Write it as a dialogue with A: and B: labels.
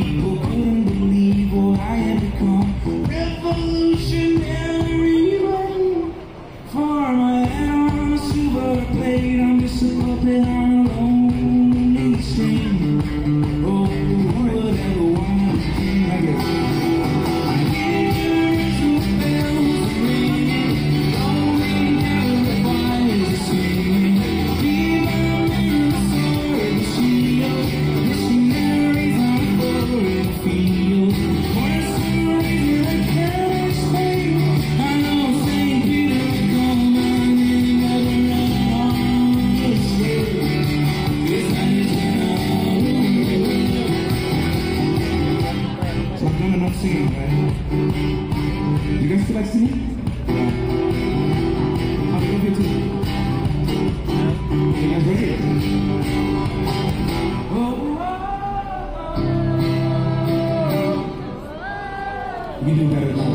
A: people couldn't believe what I had become. Revolutionary way for my arms to what I played. I'm just a puppet on a lonely string. Oh, whatever one thing I guess. I hear some bells ringing, lonely down the fires singing. Viva Minnesota, the shield, missionaries on a foreign field. For some reason I can't explain. I know St. Peter will come and never run on this road. This night is so I'm gonna not singing, right? You guys feel like singing? Yeah. I love you too. You guys ready? Oh, we do better than that.